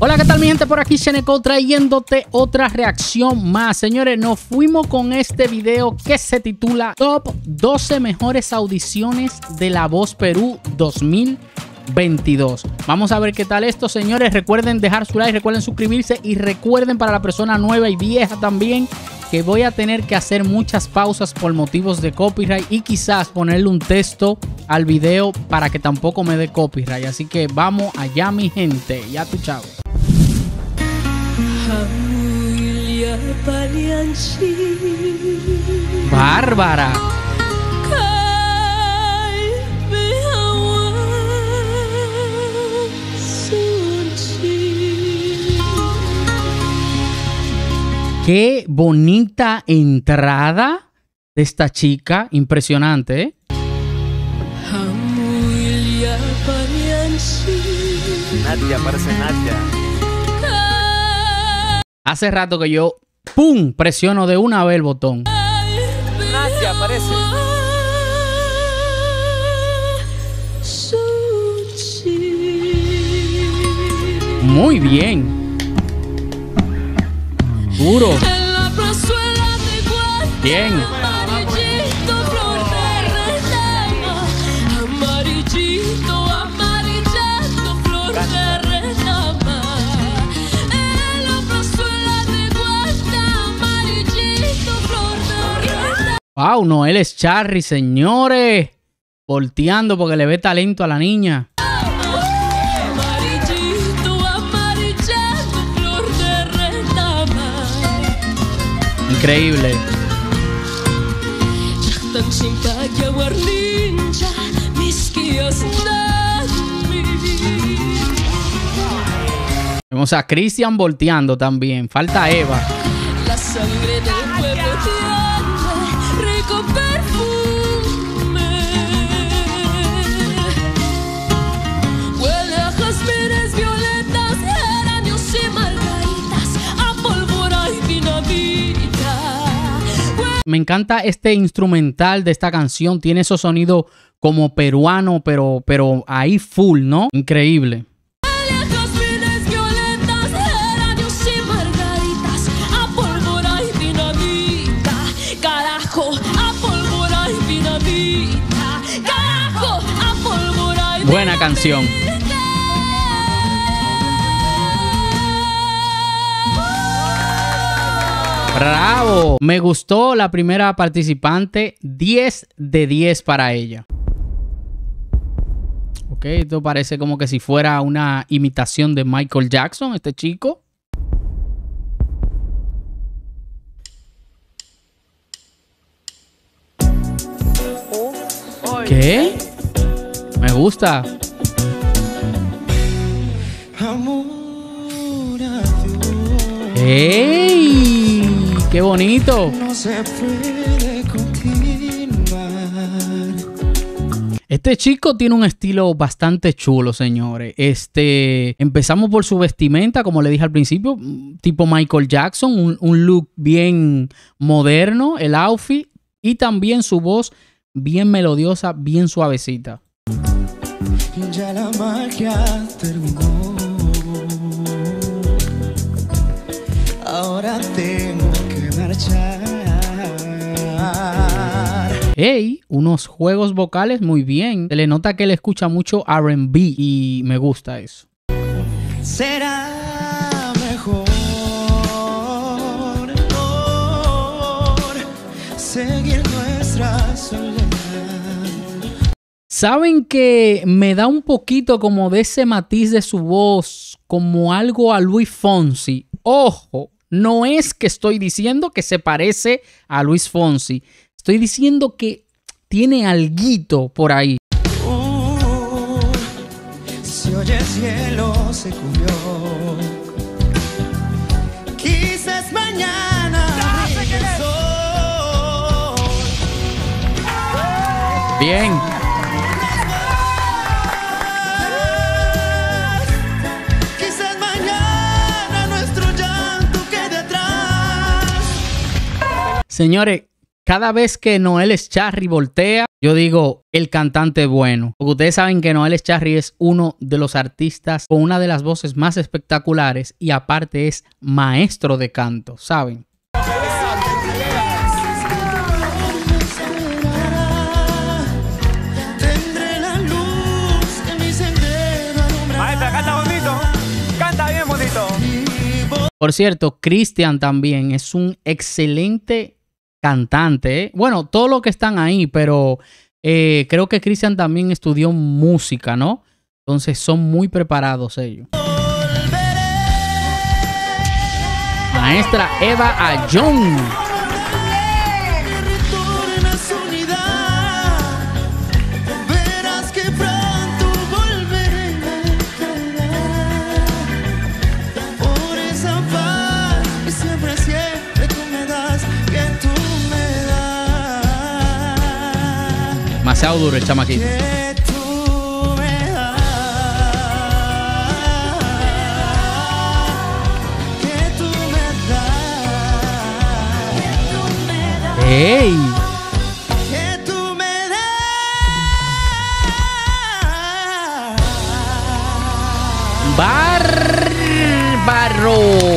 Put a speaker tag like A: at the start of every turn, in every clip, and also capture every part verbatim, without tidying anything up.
A: Hola, ¿qué tal mi gente? Por aquí Sheneco trayéndote otra reacción más. Señores, nos fuimos con este video que se titula Top doce mejores audiciones de La Voz Perú dos mil veintidós. Vamos a ver qué tal esto, señores. Recuerden dejar su like, recuerden suscribirse y recuerden para la persona nueva y vieja también que voy a tener que hacer muchas pausas por motivos de copyright y quizás ponerle un texto al video para que tampoco me dé copyright. Así que vamos allá, mi gente. Ya tu chavo. Bárbara. Qué bonita entrada de esta chica, impresionante, ¿eh?
B: Nadia, parece Nadia.
A: Hace rato que yo, ¡pum!, presiono de una vez el botón.
B: Nadia, parece.
A: Muy bien. Duro. Bien. Wow, Noel es Charry, señores. Volteando porque le ve talento a la niña. Increíble. Vemos a Cristian volteando también. Falta Eva.
C: La sangre del pueblo tiene rico perfume. Huele a jazmines, violetas, geranios y margaritas, a pólvora y dinamita.
A: Me encanta este instrumental de esta canción. Tiene esos sonidos como peruano, pero, pero ahí full, ¿no? Increíble. Buena canción. Bravo. Me gustó la primera participante. diez de diez para ella. Ok, esto parece como que si fuera una imitación de Michael Jackson, este chico. ¿Qué? Me gusta. ¡Ey! ¡Qué bonito! Este chico tiene un estilo bastante chulo, señores. Este, empezamos por su vestimenta, como le dije al principio, tipo Michael Jackson, un, un look bien moderno, el outfit, y también su voz bien melodiosa, bien suavecita.
D: Ya la magia terminó. Ahora tengo que marchar.
A: Hey, unos juegos vocales muy bien. Se le nota que él escucha mucho R and B y me gusta eso.
D: Será mejor seguir nuestra soledad.
A: ¿Saben que me da un poquito como de ese matiz de su voz, como algo a Luis Fonsi? Ojo, no es que estoy diciendo que se parece a Luis Fonsi. Estoy diciendo que tiene alguito por ahí.
D: Uh, si hoy el cielo se cubrió, quizás mañana brille el sol.
A: Bien. Señores, cada vez que Noel Escharri voltea, yo digo, el cantante bueno. Porque ustedes saben que Noel Escharri es uno de los artistas con una de las voces más espectaculares y aparte es maestro de canto, ¿saben?
B: Maestra, canta bonito. Canta bien bonito.
A: Por cierto, Cristian también es un excelente cantante, ¿eh? Bueno, todos los que están ahí, pero eh, creo que Cristian también estudió música, ¿no? Entonces son muy preparados ellos. Maestra Eva Ayón. Demasiado duro el chamaquito. ¡Ey! ¡Bárbaro!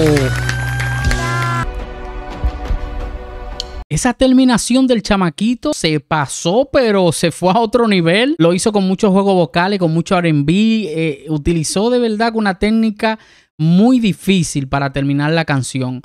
A: Esa terminación del chamaquito se pasó, pero se fue a otro nivel. Lo hizo con muchos juegos vocales, con mucho R and B. Eh, utilizó de verdad una técnica muy difícil para terminar la canción.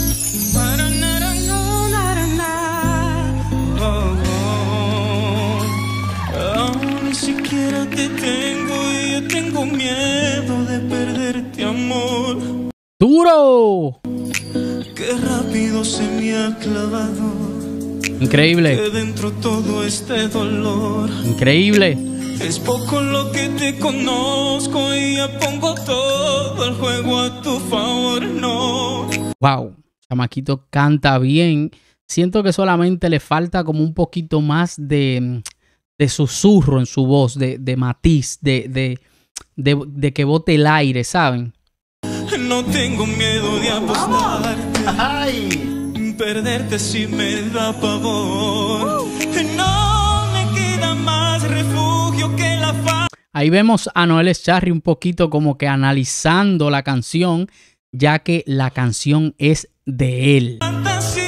D: Ni siquiera te tengo y yo tengo miedo de perderte, amor.
A: ¡Duro!
D: Qué rápido se me ha clavado.
A: Increíble.
D: Que dentro todo este dolor.
A: Increíble.
D: Es poco lo que te conozco y ya pongo todo el juego a tu favor, no.
A: Wow, chamaquito canta bien. Siento que solamente le falta como un poquito más de, de susurro en su voz, de, de matiz, de, de, de, de que bote el aire, ¿saben?
D: No tengo miedo de apostarte. Ay. Perderte si me da pavor. No me queda más refugio que la fa.
A: Ahí vemos a Noel Escharri un poquito como que analizando la canción, ya que la canción es de él.
D: Fantasía.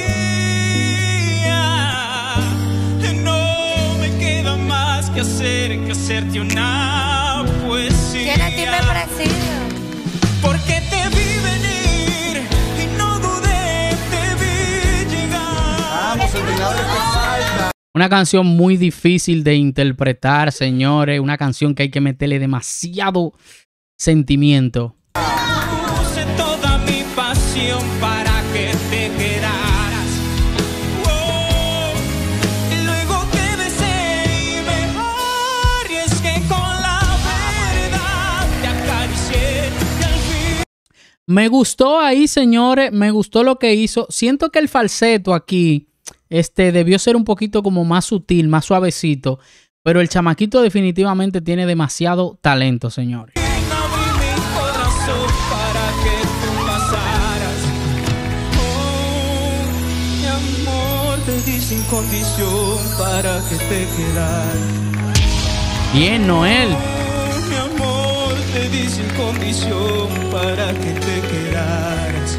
D: No me queda más que hacer que hacerte una poesía.
E: Tiene timbre parecido.
D: Porque te vi venir y no dudé, te vi llegar. Vamos, el vinagre te falta.
A: Una canción muy difícil de interpretar, señores. Una canción que hay que meterle demasiado sentimiento.
D: Puse toda mi pasión para que te quedaras. Oh, y luego te besé y me arriesgué con la verdad. Te acaricié y al fin.
A: Me gustó ahí, señores. Me gustó lo que hizo. Siento que el falseto aquí este, debió ser un poquito como más sutil, más suavecito. Pero el chamaquito definitivamente tiene demasiado talento, señores.
D: Abrí mi corazón para que tú pasaras. Oh, mi amor, te di sin condición para que te quedaras.
A: Bien, Noel.
D: Oh, mi amor, te di sin condición para que te quedaras.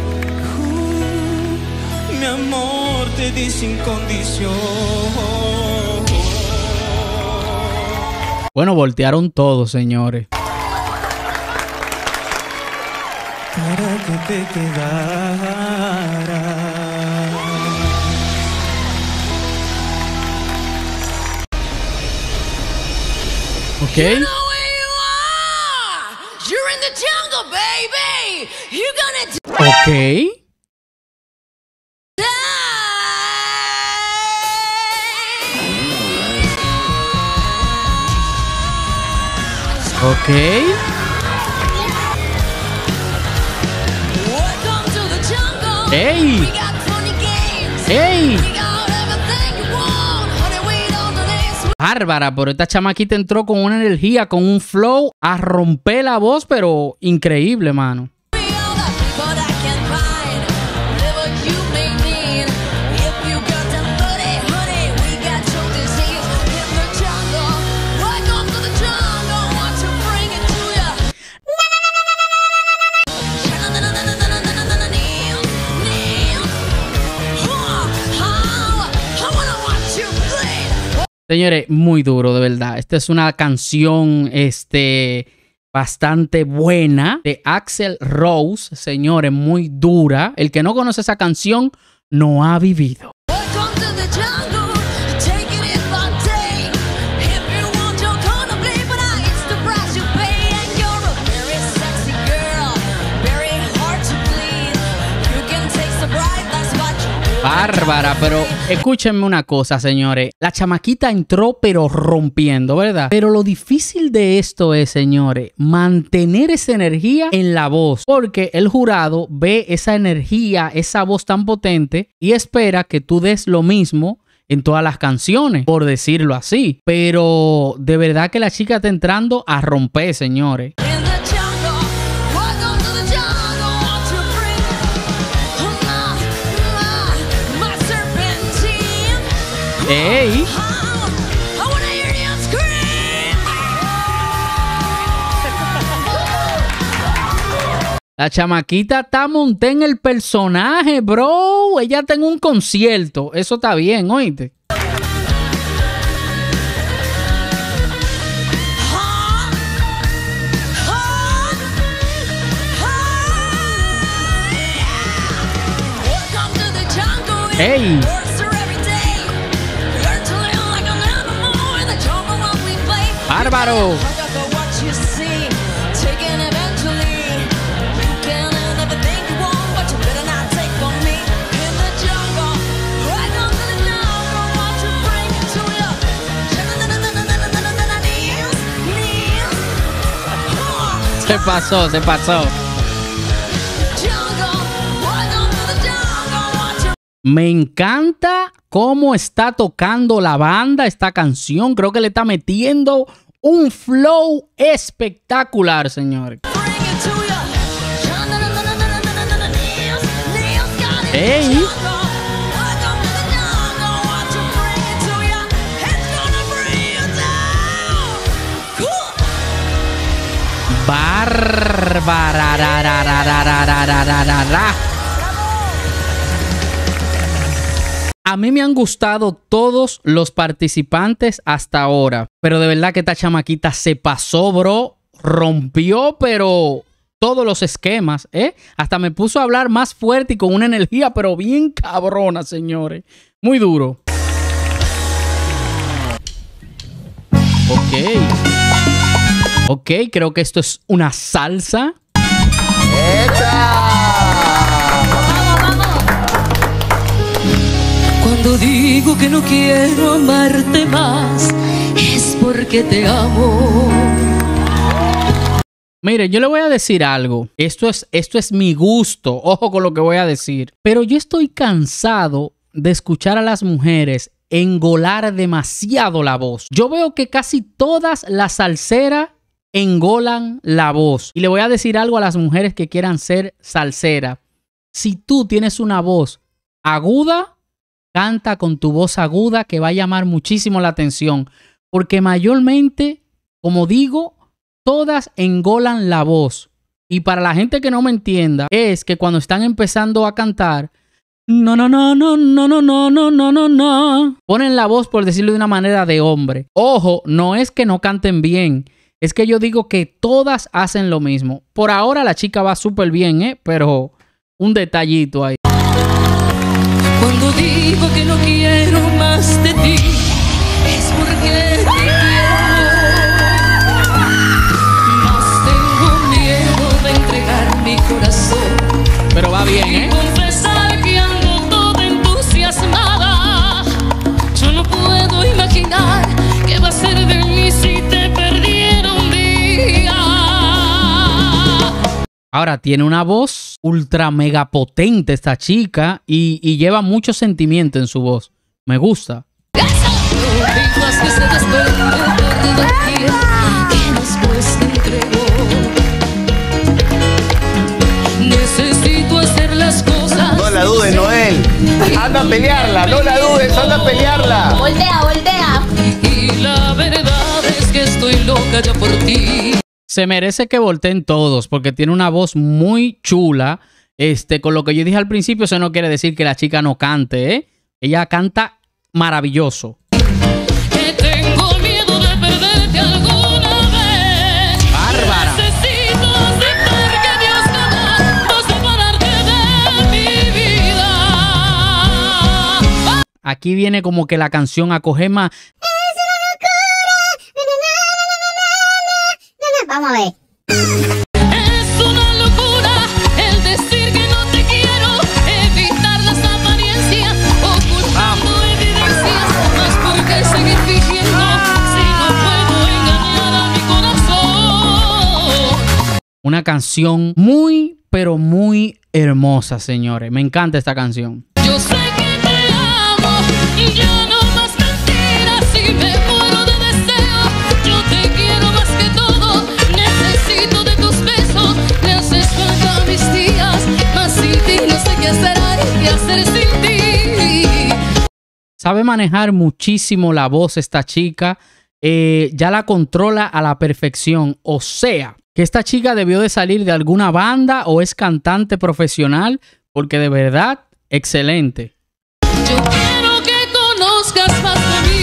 D: Oh, mi amor, te di sin condición.
A: Bueno, voltearon todo, señores.
D: Para que te quedaras.
A: Ok.
C: You know where you are. You're in the jungle, baby. You're gonna
A: Ok. Ok.
C: welcome to the jungle.
A: Ey.
C: We got funny games.
A: ¡Ey!
C: We got everything you want. Honey, we don't do this.
A: Bárbara, pero esta chamaquita entró con una energía, con un flow a romper la voz, pero increíble, mano.
C: We all the people that can find whatever you may need. If you got to put
A: Señores, muy duro, de verdad. Esta es una canción, este, bastante buena de Axl Rose, señores, muy dura. El que no conoce esa canción no ha vivido. Bárbara, pero escúchenme una cosa, señores. La chamaquita entró pero rompiendo, ¿verdad? Pero lo difícil de esto es, señores, mantener esa energía en la voz. Porque el jurado ve esa energía, esa voz tan potente y espera que tú des lo mismo en todas las canciones, por decirlo así. Pero de verdad que la chica está entrando a romper, señores. ¡Ey! La chamaquita está montada en el personaje, bro. Ella está en un concierto. Eso está bien, oíste. ¡Ey! ¡Bárbaro! Se pasó, se pasó. Me encanta cómo está tocando la banda esta canción. Creo que le está metiendo un flow espectacular, señores. ¡Ey! Bárbara. A mí me han gustado todos los participantes hasta ahora, pero de verdad que esta chamaquita se pasó, bro. Rompió, pero todos los esquemas, ¿eh? Hasta me puso a hablar más fuerte y con una energía, pero bien cabrona, señores. Muy duro. Ok. Ok, creo que esto es una salsa.
C: Cuando digo que no quiero amarte más, es porque te amo.
A: Mire, yo le voy a decir algo. Esto es, esto es mi gusto. Ojo con lo que voy a decir. Pero yo estoy cansado de escuchar a las mujeres engolar demasiado la voz. Yo veo que casi todas las salseras engolan la voz. Y le voy a decir algo a las mujeres que quieran ser salseras. Si tú tienes una voz aguda, canta con tu voz aguda que va a llamar muchísimo la atención. Porque mayormente, como digo, todas engolan la voz. Y para la gente que no me entienda, es que cuando están empezando a cantar, no, no, no, no, no, no, no, no, no, no, no, ponen la voz, por decirlo de una manera, de hombre. Ojo, no es que no canten bien. Es que yo digo que todas hacen lo mismo. Por ahora la chica va súper bien, ¿eh? Pero un detallito ahí.
C: Cuando digo que no quiero más de ti, es porque te quiero. Más tengo miedo de entregar mi corazón.
A: Pero va bien, ¿eh?
C: Y confesar que ando toda entusiasmada. Yo no puedo imaginar qué va a ser de mí si te perdiera un día.
A: Ahora, tiene una voz ultra mega potente esta chica y, y lleva mucho sentimiento en su voz. Me gusta.
C: Necesito hacer las cosas.
B: No la dudes, Noel. Anda a pelearla, no la dudes, anda a pelearla.
E: Voltea, voltea.
C: Y la verdad es que estoy loca ya por ti.
A: Se merece que volteen todos porque tiene una voz muy chula. Este, con lo que yo dije al principio, eso no quiere decir que la chica no cante, ¿eh? Ella canta maravilloso.
C: Que que alguna vez.
A: Bárbara.
C: Necesito aceptar que Dios jamás va a separarte de mi vida.
A: Aquí viene como que la canción a coger más.
E: Vamos a ver.
C: Es una locura el decir que no te quiero, evitar las apariencias, ocultando evidencias, más porque seguir fingiendo si no puedo engañar a mi corazón.
A: Una canción muy, pero muy hermosa, señores. Me encanta esta canción.
C: Yo sé que te amo y ya no más mentiras, y me muero de deseo. Yo te quiero más que todo, necesito de tus besos, me haces falta mis días, más sin ti no sé qué hacer, ay, qué hacer sin ti.
A: Sabe manejar muchísimo la voz esta chica. Eh, ya la controla a la perfección. O sea, que esta chica debió de salir de alguna banda o es cantante profesional, porque de verdad, excelente.
C: Yo quiero que conozcas más de mí.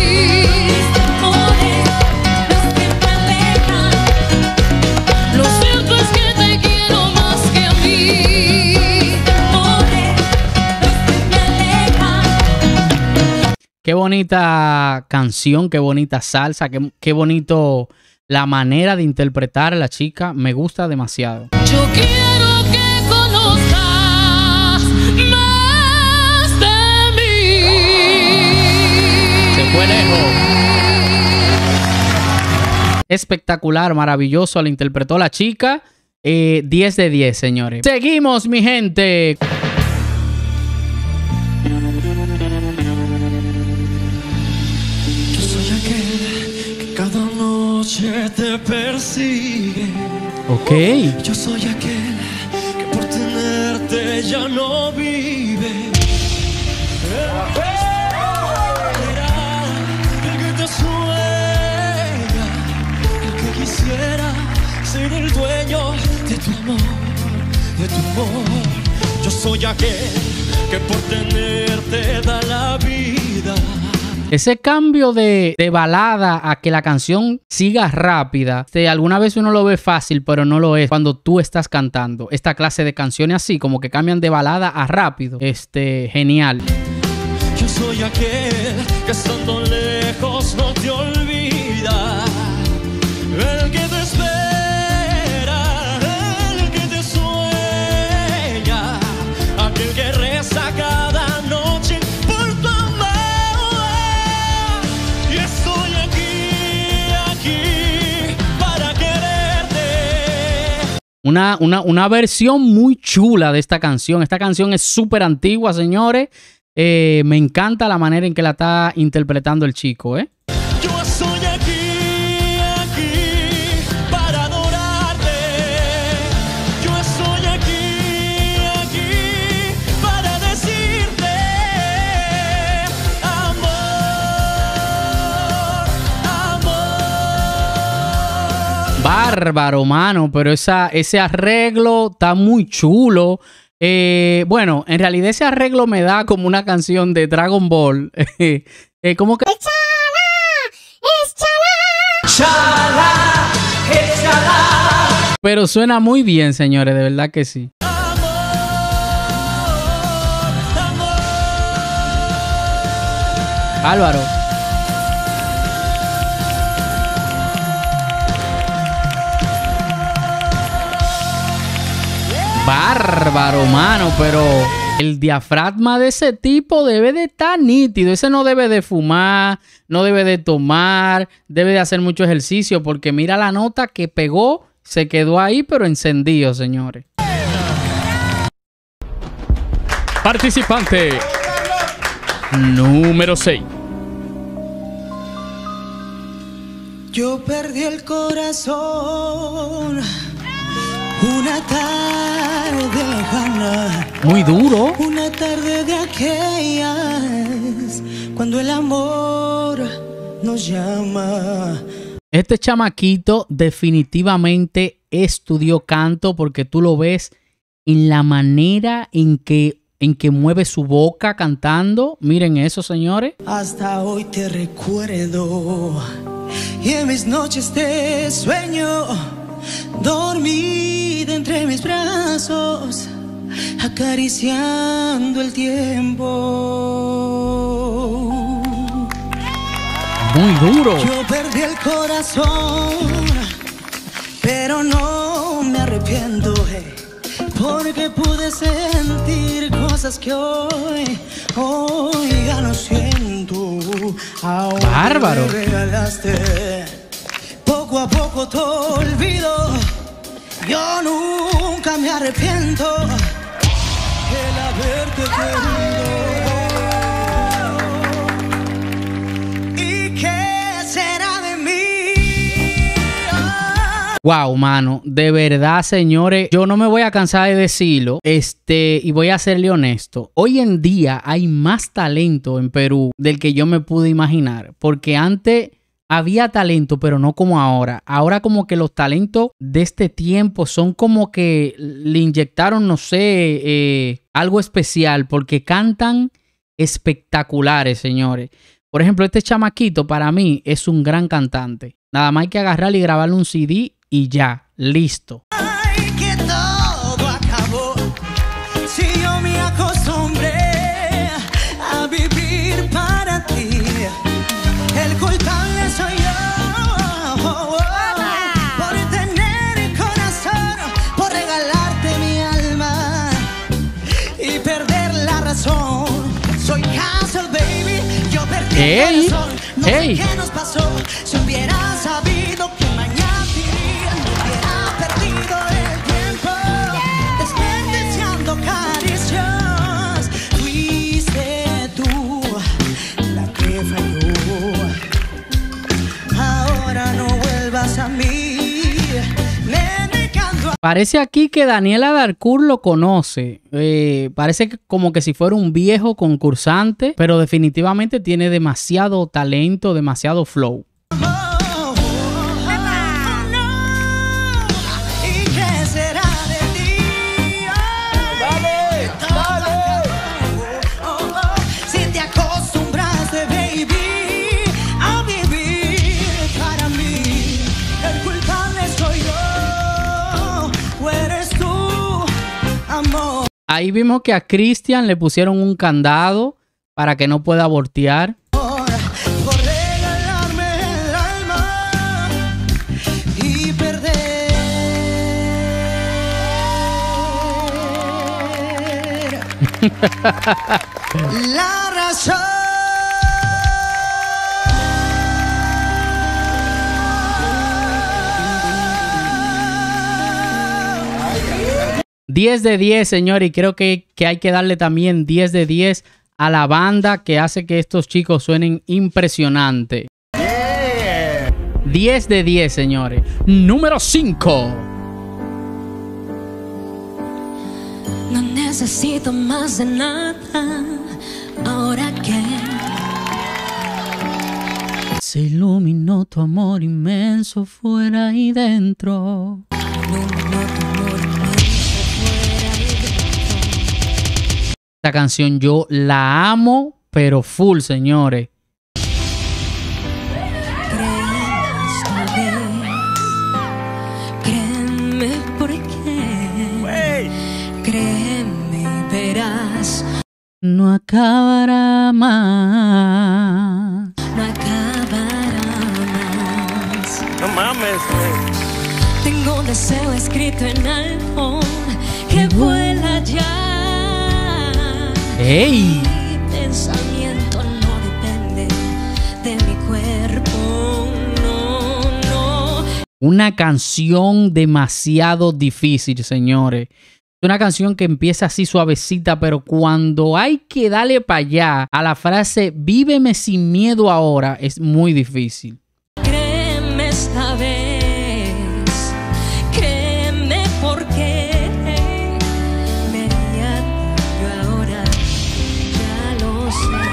C: Lo cierto es que te quiero más que a mí.
A: Qué bonita canción, qué bonita salsa, qué, qué bonito la manera de interpretar a la chica. Me gusta demasiado.
C: Yo quiero que conozcas más de mí.
A: Se fue lejos. Espectacular, maravilloso, la interpretó la chica. Eh, diez de diez, señores. Seguimos, mi gente.
D: Yo soy aquel que cada noche te persigue.
A: Ok.
D: Yo soy aquel que por tenerte ya no vive. Era el que te sueña, el que quisiera ser el dueño de tu amor, de tu amor. Yo soy aquel que por tenerte da la vida.
A: Ese cambio de, de balada a que la canción siga rápida, este, alguna vez uno lo ve fácil, pero no lo es cuando tú estás cantando. Esta clase de canciones así, como que cambian de balada a rápido. Este, genial.
D: Yo soy aquel que estando lejos no te olvida. El que te espera, el que te sueña, aquel que reza cada noche por tu amor. Y estoy aquí, aquí para quererte.
A: Una, una, una versión muy chula de esta canción. Esta canción es súper antigua, señores. Eh, me encanta la manera en que la está interpretando el chico, ¿eh?
D: Yo soy aquí, aquí para adorarte. Yo estoy aquí, aquí para decirte amor, amor.
A: Bárbaro, mano, pero esa, ese arreglo está muy chulo. Eh, bueno, en realidad ese arreglo me da como una canción de Dragon Ball. eh, como que... Pero suena muy bien, señores, de verdad que sí. Álvaro. Bárbaro, mano, pero el diafragma de ese tipo debe de estar nítido. Ese no debe de fumar, no debe de tomar, debe de hacer mucho ejercicio, porque mira la nota que pegó, se quedó ahí, pero encendido, señores. Participante número seis.
F: Yo perdí el corazón una tarde lejana,
A: Muy duro.
F: una tarde de aquellas cuando el amor nos llama.
A: Este chamaquito definitivamente estudió canto, porque tú lo ves en la manera en que en que mueve su boca cantando. Miren eso, señores.
F: Hasta hoy te recuerdo y en mis noches te sueño, dormida entre mis brazos, acariciando el tiempo.
A: Muy duro.
F: Yo perdí el corazón, pero no me arrepiento, hey, porque pude sentir cosas que hoy, hoy ya no siento. Ahora
A: Bárbaro.
F: me regalaste, poco a poco te olvido. Yo nunca me arrepiento el haberte querido. ¿Y qué será de mí?
A: Wow, mano, de verdad, señores, yo no me voy a cansar de decirlo, este, y voy a serle honesto. Hoy en día hay más talento en Perú del que yo me pude imaginar, porque antes había talento, pero no como ahora. Ahora como que los talentos de este tiempo son como que le inyectaron, no sé, eh, algo especial, porque cantan espectaculares, señores. Por ejemplo, este chamaquito para mí es un gran cantante. Nada más hay que agarrarle y grabarle un C D y ya, listo.
F: Ay, que todo acabó. Si yo me acostumbré a vivir para ti, el culpable soy yo, por tener el corazón, por regalarte mi alma y perder la razón. Soy Castle, baby, yo perdí
A: Ey,
F: el corazón. No
A: ey.
F: sé qué nos pasó. Si hubiera sabido que mañana iría, no hubiera perdido el tiempo desperdiciando caricias. Fuiste tú la que falló. Ahora no vuelvas a mí, me negando a...
A: Parece aquí que Daniela Darcourt lo conoce. Eh, parece que como que si fuera un viejo concursante, pero definitivamente tiene demasiado talento, demasiado flow.
F: ¿Y qué será de ti? Dale, dale. Si te acostumbraste, baby, a vivir para mí, el culpable soy yo, o eres tú, amor.
A: Ahí vimos que a Cristian le pusieron un candado para que no pueda abortear.
F: Por regalarme el alma y perder la razón.
A: diez de diez, señor, y creo que, que hay que darle también diez de diez a la banda que hace que estos chicos suenen impresionante. Yeah. diez de diez, señores. Número cinco.
C: No necesito más de nada, ahora que
A: Se iluminó tu amor inmenso fuera y dentro. Esta canción yo la amo, pero full, señores.
C: créeme porque créeme y verás,
A: No acabará más.
C: no acabará más.
B: No mames, güey.
C: Tengo un deseo escrito en algo que vuela ya.
A: ¡Ey!
C: Mi pensamiento no depende de mi cuerpo, no, no.
A: Una canción demasiado difícil, señores. Es una canción que empieza así suavecita, pero cuando hay que darle para allá a la frase "víveme sin miedo ahora", es muy difícil.
C: Créeme esta vez, créeme porque me haría yo ahora, ya lo sé.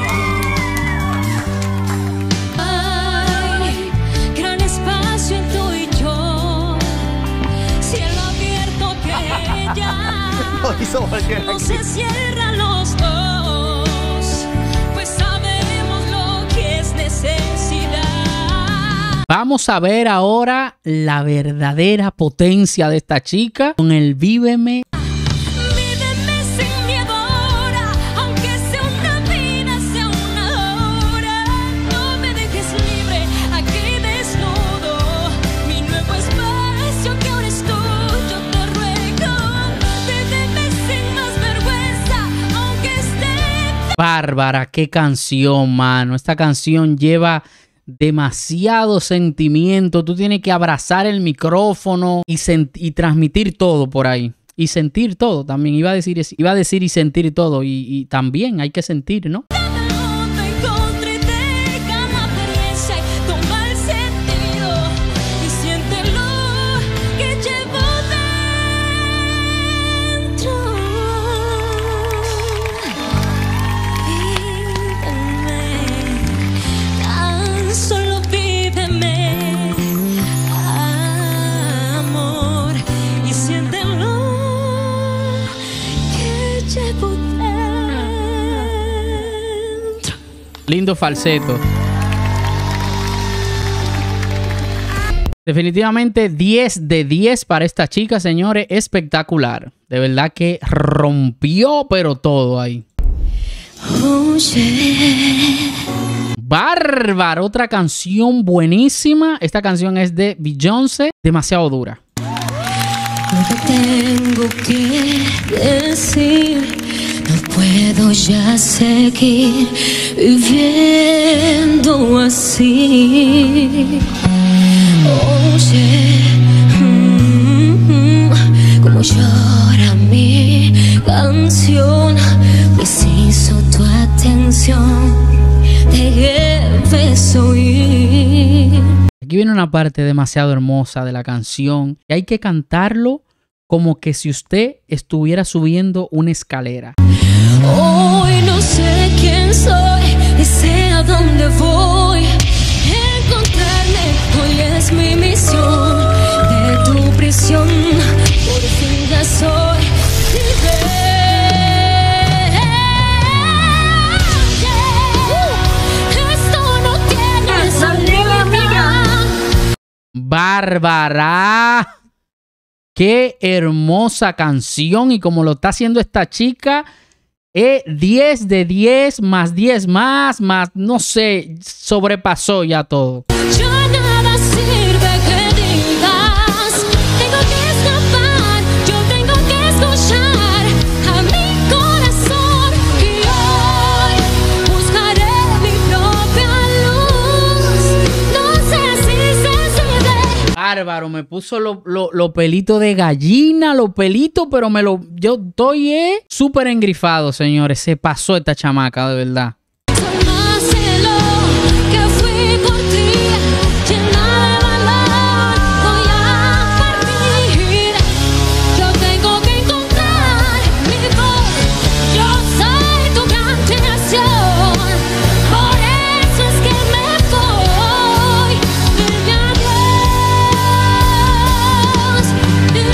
C: Hay gran espacio en tú y yo, cielo abierto que ya
B: hizo cualquiera
F: No
B: aquí.
F: se cierran los ojos, pues sabemos lo que es necesidad.
A: Vamos a ver ahora la verdadera potencia de esta chica con el Víveme.
F: Víveme sin miedo ahora, aunque sea una vida, sea una hora. No me dejes libre, aquí desnudo. Mi nuevo espacio que ahora es tuyo, te ruego. Víveme sin más vergüenza, aunque esté.
A: Bárbara, qué canción, mano. Esta canción lleva demasiado sentimiento. Tú tienes que abrazar el micrófono y, y transmitir todo por ahí. Y sentir todo también. Iba a decir, iba a decir y sentir todo. Y, y también hay que sentir, ¿no? Lindo falseto. Definitivamente diez de diez para esta chica, señores. Espectacular. De verdad que rompió, pero todo ahí. Bárbaro. Otra canción buenísima. Esta canción es de Beyoncé. Demasiado dura.
F: Lo que tengo que decir. No puedo ya seguir viviendo así. Oye, mm, como llora mi canción. Preciso tu atención, debes oír.
A: Aquí viene una parte demasiado hermosa de la canción y hay que cantarlo como que si usted estuviera subiendo una escalera.
F: Hoy no sé quién soy y sé a dónde voy. Encontrarme hoy es mi misión. De tu prisión por fin ya soy libre. Esto no tiene salida.
A: Bárbara. Qué hermosa canción. Y como lo está haciendo esta chica, eh, diez de diez más diez más, más, no sé, sobrepasó ya todo.
F: Ya nada sirve que digas. Tengo que escapar, yo tengo que escuchar a mi corazón. Y hoy buscaré mi propia luz. No sé si se sigue.
A: Bárbaro, me puso los lo, lo pelitos de gallina, los pelitos, pero me lo, yo estoy eh, súper engrifado, señores. Se pasó esta chamaca, de verdad.
F: Soy más de lo que fui por ti, llena de valor, voy a partir. Yo tengo que encontrar mi voz, yo soy tu gran creación. Por eso es que me voy. Dime adiós, dime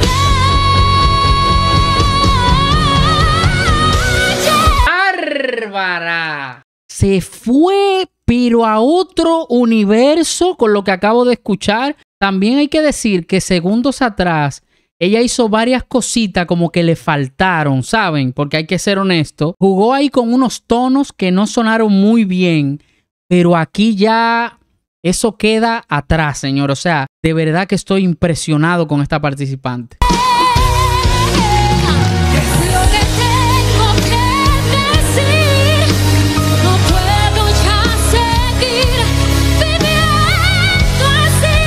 F: adiós.
A: Bárbara. Se fue, pero a otro universo con lo que acabo de escuchar. También hay que decir que segundos atrás ella hizo varias cositas como que le faltaron, ¿saben? Porque hay que ser honesto. Jugó ahí con unos tonos que no sonaron muy bien, pero aquí ya eso queda atrás, señor. O sea, de verdad que estoy impresionado con esta participante.
F: Lo que tengo que decir, no puedo ya seguir viviendo así.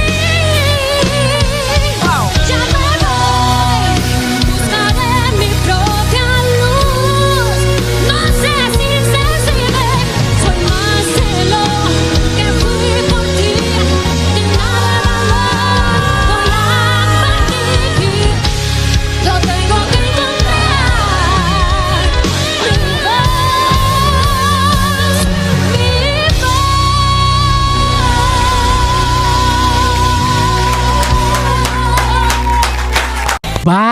F: Ya me voy, buscaré mi propia luz. No sé si se sigue, soy más de lo que fui por ti. De nada valor, voy a partir.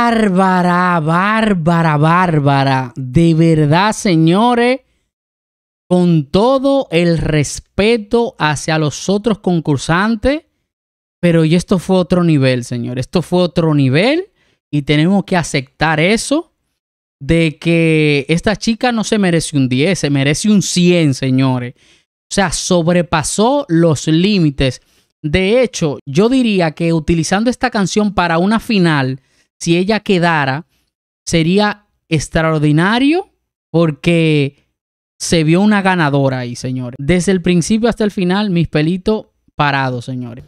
A: Bárbara, bárbara, bárbara. De verdad, señores, con todo el respeto hacia los otros concursantes, pero y esto fue otro nivel, señores. Esto fue otro nivel y tenemos que aceptar eso de que esta chica no se merece un diez, se merece un cien, señores. O sea, sobrepasó los límites. De hecho, yo diría que utilizando esta canción para una final, si ella quedara, sería extraordinario porque se vio una ganadora ahí, señores. Desde el principio hasta el final, mis pelitos parados, señores.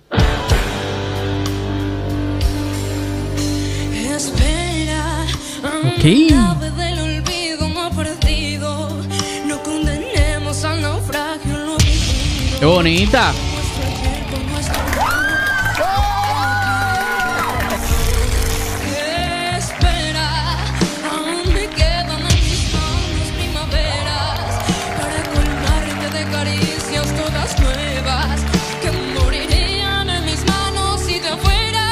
C: Espera,
A: Ok.
C: del olvido no perdido. No condenemos al naufragio lo vivido.
A: ¡Qué bonita!
C: Nuestro tiempo, nuestro espera, aún me quedan en mis manos primaveras para colmarte de caricias todas nuevas que morirían en mis manos si te fueras.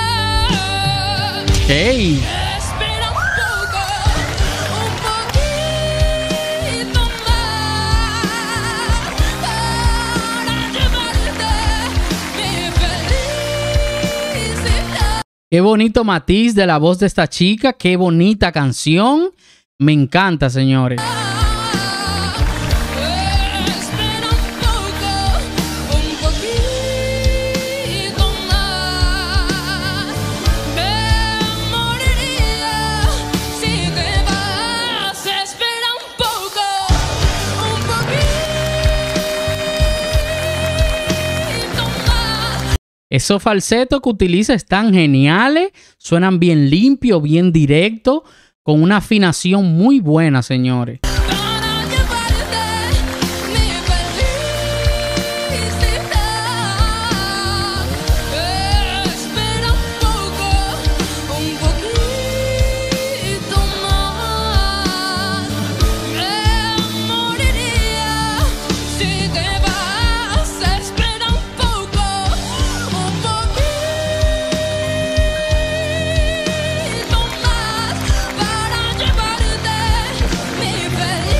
A: ¡Hey!
C: Espera un poco, un poquito más para llevarte mi felicidad.
A: Qué bonito matiz de la voz de esta chica. Qué bonita canción. Me encanta, señores.
C: Espera un poco, un poquito más. Me moriría si te vas. Espera un poco, un poquito más.
A: Esos falsetos que utiliza están geniales. Suenan bien limpios, bien directos, con una afinación muy buena, señores.
C: Para llevarte mi felicidad. Espera un poco, un poquito más. Me moriría si te vas. Espera un poco, un poquito más para llevarte mi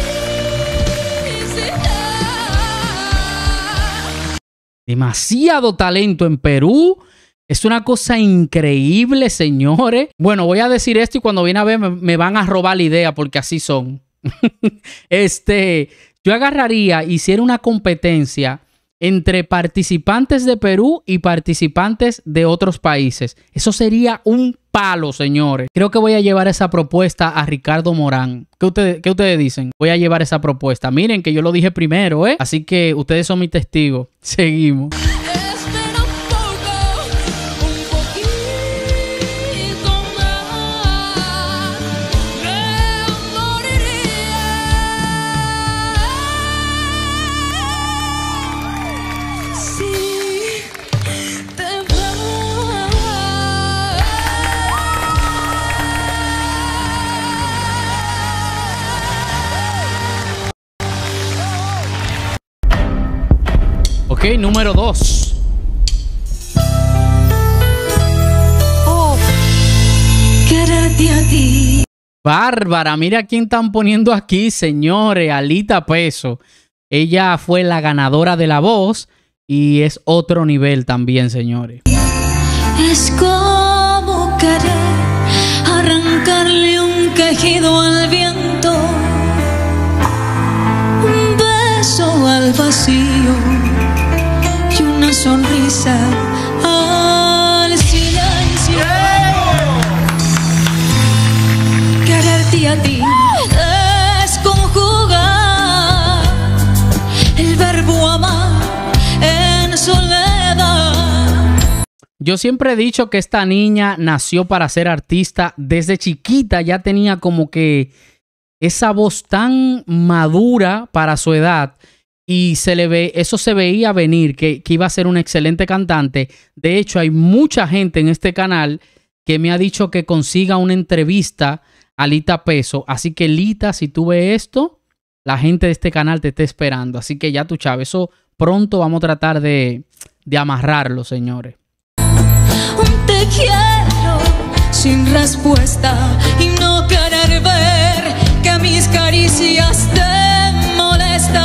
C: felicidad.
A: Demasiado talento en Perú. Es una cosa increíble, señores. Bueno, voy a decir esto y cuando viene a ver me, me van a robar la idea porque así son. este, yo agarraría, hiciera una competencia entre participantes de Perú y participantes de otros países. Eso sería un palo, señores. Creo que voy a llevar esa propuesta a Ricardo Morán. ¿Qué ustedes, qué ustedes dicen? Voy a llevar esa propuesta. Miren que yo lo dije primero, ¿eh? Así que ustedes son mis testigos. Seguimos.
C: Espera un poco, un poquito más. Me moriría si te vas.
A: Ok, número dos.
C: Oh, quererte a ti.
A: Bárbara, mira quién están poniendo aquí, señores. Alita Peso. Ella fue la ganadora de La Voz y es otro nivel también, señores.
C: Es como querer arrancarle un quejido al viento, un beso al vacío y una sonrisa al silencio. Quererte a ti es conjugar el verbo amar en soledad.
A: Yo siempre he dicho que esta niña nació para ser artista. Desde chiquita ya tenía como que esa voz tan madura para su edad. Y se le ve, eso se veía venir, que, que iba a ser una excelente cantante. De hecho, hay mucha gente en este canal que me ha dicho que consiga una entrevista a Lita Peso. Así que, Lita, si tú ves esto, la gente de este canal te está esperando. Así que ya tú, Chávez, eso pronto vamos a tratar de, de amarrarlo, señores.
C: Un te quiero sin respuesta y no querer ver que mis caricias te molestan.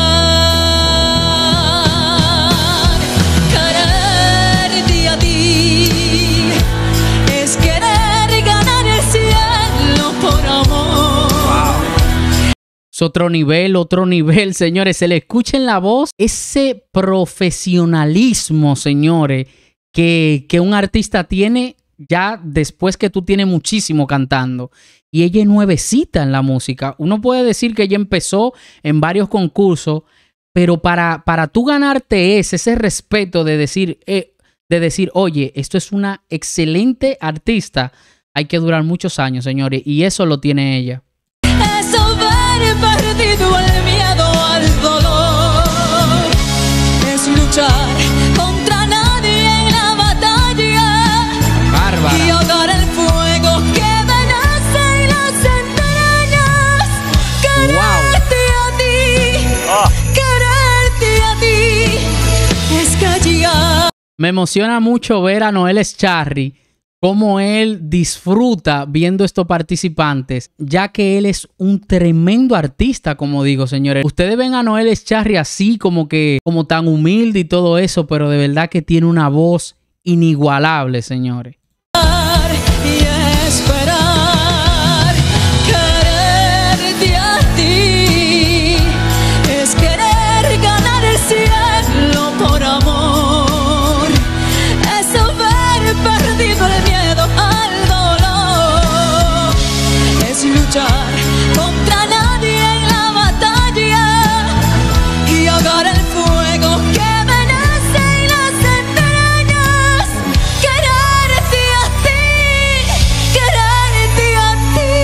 C: Quererte a ti es querer ganar el cielo por amor.
A: Es otro nivel, otro nivel, señores. Se le escucha en la voz ese profesionalismo, señores, que, que un artista tiene ya después que tú tienes muchísimo cantando. Y ella es nuevecita en la música. Uno puede decir que ella empezó en varios concursos, pero para, para tú ganarte ese, ese respeto de decir, eh, de decir, oye, esto es una excelente artista, hay que durar muchos años, señores. Y eso lo tiene ella.
C: Es haber perdido el miedo al dolor. Es luchar contra nadie en la batalla.
A: Bárbara.
C: Y ahogar el fuego que me nace en las entrañas. Quererte a ti,
B: Ah.
C: quererte a ti, es callar.
A: Me emociona mucho ver a Noel Escharri, cómo él disfruta viendo estos participantes, ya que él es un tremendo artista, como digo, señores. Ustedes ven a Noel Escharri así, como que, como tan humilde y todo eso, pero de verdad que tiene una voz inigualable, señores.
C: Y esperar, quererte a ti es querer ganar el cielo por amor. Es haber perdido el miedo al dolor. Es luchar contra nadie en la batalla y ahogar el fuego que me nace en las entrañas. Quererte a ti, quererte a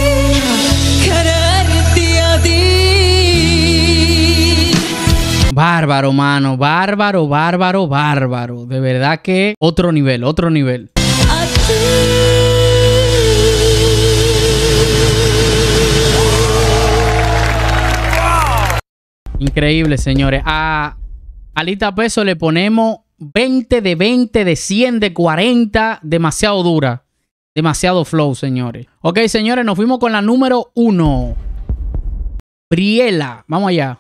C: ti, quererte a ti.
A: Bárbaro, mano. Bárbaro, bárbaro, bárbaro. De verdad que otro nivel, otro nivel.
C: A ti.
A: Increíble, señores. A Alita Peso le ponemos veinte de veinte, de cien, de cuarenta. Demasiado dura. Demasiado flow, señores. Ok, señores, nos fuimos con la número uno. Briela. Vamos allá.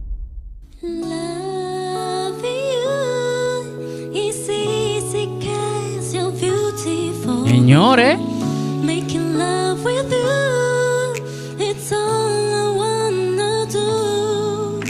C: Love you is easy 'cause you're beautiful.
A: Señores.
C: Making love with you, it's all I wanna do.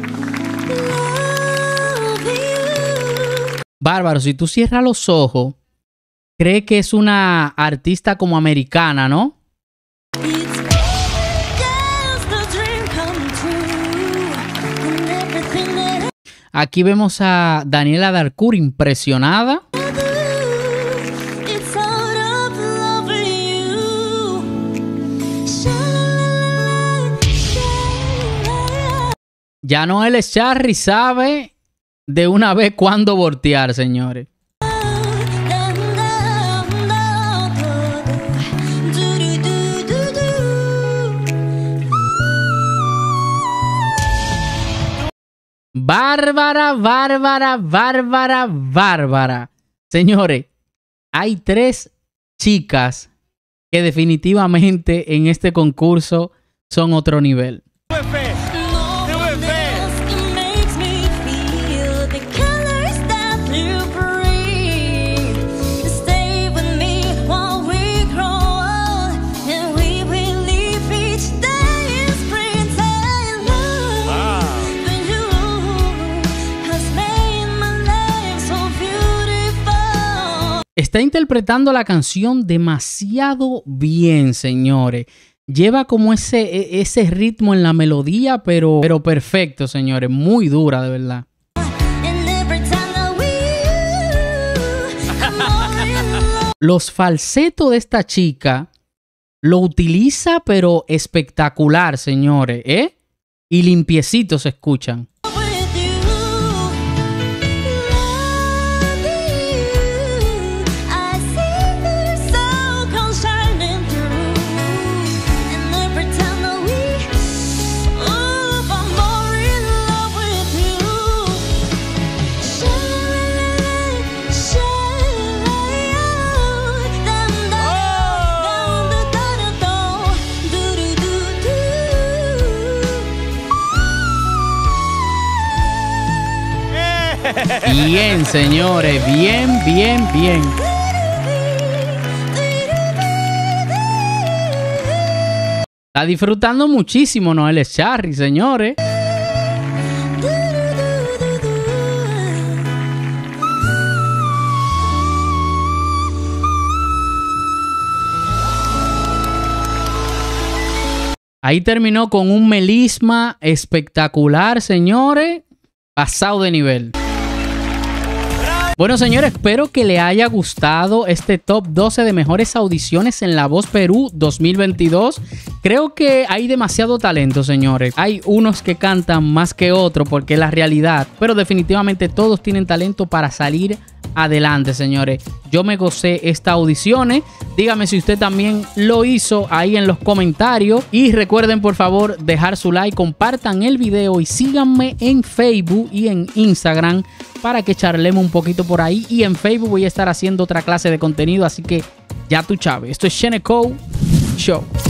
C: Love you.
A: Bárbaro, si tú cierras los ojos, cree que es una artista como americana, ¿no?
C: It's just a dream come true. And everything that I
A: Aquí vemos a Daniela Darcourt impresionada.
C: do, it's out of love with you. Sha-la-la-la, sha-la-la-la.
A: Ya Noel Escharri sabe de una vez cuándo voltear, señores. Bárbara, bárbara, bárbara, bárbara. Señores, hay tres chicas que definitivamente en este concurso son otro nivel.
B: Tuve fe. Tuve fe. Ah.
A: Está interpretando la canción demasiado bien, señores. Lleva como ese, ese ritmo en la melodía, pero, pero perfecto, señores. Muy dura, de verdad. Los falsetos de esta chica lo utiliza, pero espectacular, señores, ¿eh? Y limpiecitos se escuchan. Bien, señores. Bien, bien, bien. Está disfrutando muchísimo Noel Charry, señores. Ahí terminó con un melisma espectacular, señores. Pasado de nivel. Bueno, señores, espero que le haya gustado este top doce de mejores audiciones en La Voz Perú dos mil veintidós. Creo que hay demasiado talento, señores. Hay unos que cantan más que otros porque es la realidad. Pero definitivamente todos tienen talento para salir adelante, señores. Yo me gocé estas audiciones. Dígame si usted también lo hizo ahí en los comentarios. Y recuerden, por favor, dejar su like, compartan el video y síganme en Facebook y en Instagram para que charlemos un poquito por ahí. Y en Facebook voy a estar haciendo otra clase de contenido, así que ya tú sabes. Esto es Sheneco Show.